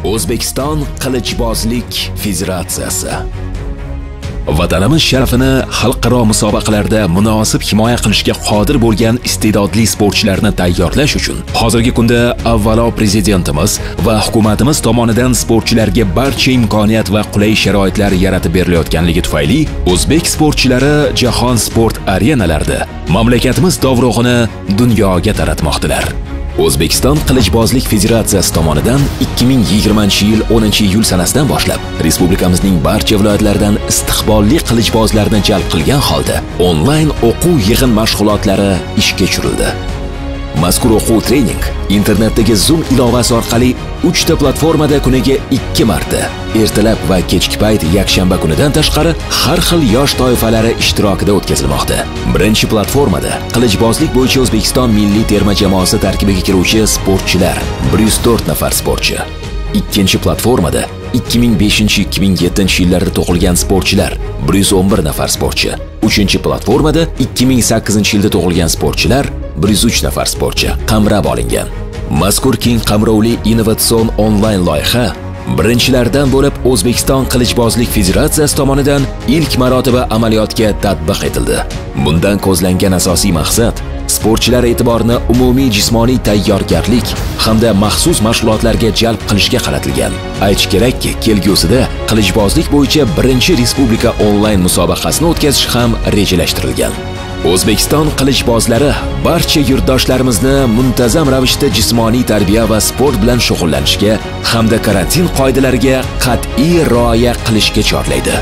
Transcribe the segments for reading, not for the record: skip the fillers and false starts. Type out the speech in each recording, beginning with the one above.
O'zbekiston qilichbozlik federatsiyasi vatanimiz sharafini xalqaro musobaqalarda munosib himoya qilishga qodir bo'lgan iste'dodli sportchilarni tayyorlash uchun hozirgi kunda avvalo prezidentimiz va hukumatimiz tomonidan sportchilarga barcha imkoniyat va qulay sharoitlar yaratib berilayotganligi tufayli o'zbek sportchilari jahon sport arenalarida mamlakatimiz dovrug'ini dunyoga taratmoqdalar. O'zbekiston qilichbozlik federatsiyasi tomonidan 2020-yil 10-iyul sanasidan boshlab respublikamizning barcha viloyatlaridan istiqbolli qilichbozlarni jalb qilgan holda onlayn o'quv yig'in mashg'ulotlari ishga tushirildi. Mazkur o'quv trening internetdagi Zoom ilovasi orqali 3 ta platformada kuniga 2 marta ertalab va kechki payt yakshanba kunidan tashqari har xil yosh toifalari ishtirokida o'tkazilmoqda. Birinchi platformada qilichbozlik bo'yicha O'zbekiston milliy terma jamoasi tarkibiga kiruvchi sportchilar 104 nafar sportchi. Ikkinchi platformada 2005-2007 yillarda tug'ilgan sportchilar 111 nafar sportchi. Uchinchi platformada 2008 yilda tug'ilgan sportchilar 103 nafar sportchi qamrab olingan. Mazkur keng qamrovli innovatsion onlayn loyiha birinchilardan bo'lib O'zbekiston qilichbozlik federatsiyasi tomonidan ilk marotaba amaliyotga tatbiq etildi. Bundan ko'zlangan asosiy maqsad sportchilar e'tiborini umumiy jismoniy tayyorgarlik hamda maxsus mashg'ulotlarga jalb qilishga qaratilgan. Aytish kerakki, kelgusida qilichbozlik bo'yicha birinchi respublika onlayn musobaqasini o'tkazish ham rejalashtirilgan. O'zbekiston qilichbozlari barcha yurtdoshlarimizni muntazam ravishda jismoniy tarbiya va sport bilan shug'ullanishga hamda karantin qoidalariga qat'iy rioya qilishga chorlaydi.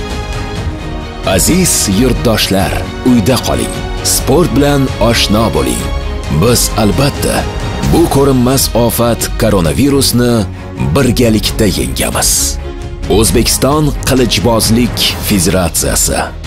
Aziz yurtdoshlar, uyda qoling, sport bilan oshno bo'ling. Biz albatta bu ko'rinmas ofat koronavirusni birgalikda yengamiz. O'zbekiston qilichbozlik federatsiyasi